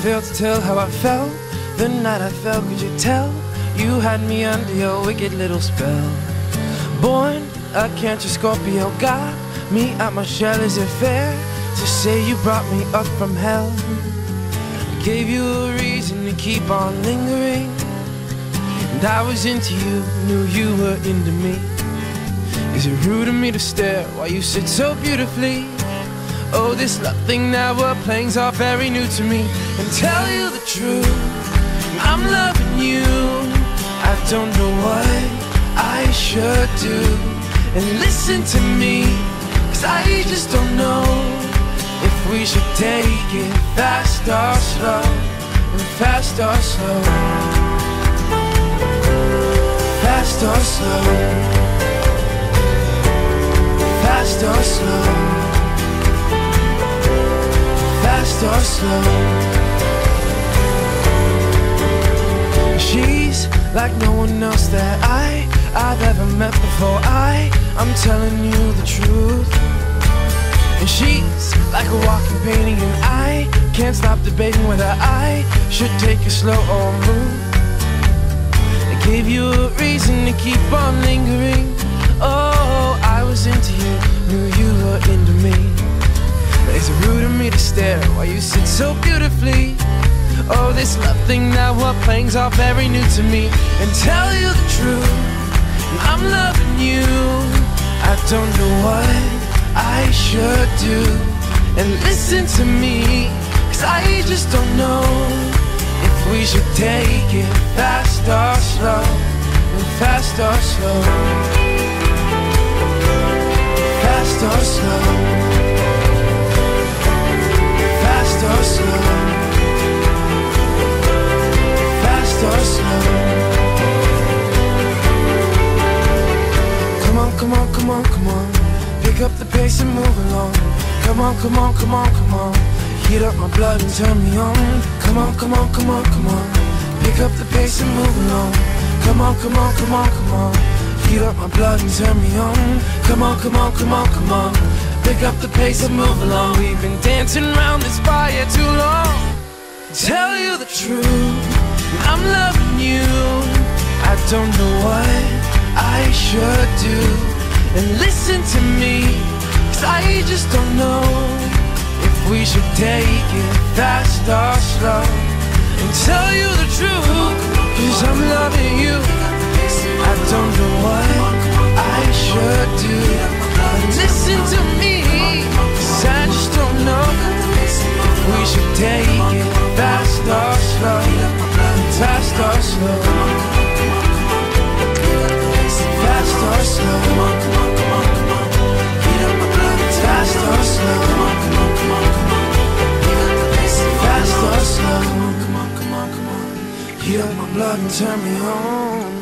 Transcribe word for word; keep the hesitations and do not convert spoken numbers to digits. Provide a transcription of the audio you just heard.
fail to tell how I felt the night I fell. Could you tell? You had me under your wicked little spell. Born a Cancer Scorpio, got me out my shell. Is it fair to say you brought me up from hell? Gave you a reason to keep on lingering, and I was into you, knew you were into me. Is it rude of me to stare while you sit so beautifully? Oh, this love thing that we're playing's all very new to me. And tell you the truth, I'm loving you. I don't know what I should do. And listen to me, cause I just don't know if we should take it fast or slow, and fast or slow, fast or slow, fast or slow, fast or slow. She's like no one else that I, I've ever met before. I, I'm telling you the truth. And she's like a walking painting, and I can't stop debating whether I should take it slow or move. I gave you a reason to keep on lingering. Oh, I was into you, knew you were into me. Is it rude of me to stare while you sit so beautifully? Oh, this love thing that we're playing's all very new to me. And tell you the truth, I'm loving you. I don't know what I should do. And listen to me, cause I just don't know if we should take it fast or slow, and fast or slow, fast or slow, fast or slow, fast or slow. Come on, come on, come on, come on. Pick up the pace and move along. Come on, come on, come on, come on. Heat up my blood and turn me on. Come on, come on, come on, come on. Pick up the pace and move along. Come on, come on, come on, come on. Heat up my blood and turn me on. Come on, come on, come on, come on. Pick up the pace and move along. We've been dancing around this fire too long. Tell you the truth, I'm loving you. I don't know what I should do. And listen to me, cause I just don't know if we should take it fast or slow. And tell you the truth, cause I'm loving you. I don't know what I should do. And listen to me, cause I just don't know if we should take it fast or slow, fast or slow, fast or slow, fast or slow, fast or slow. Heat up my blood and turn me on.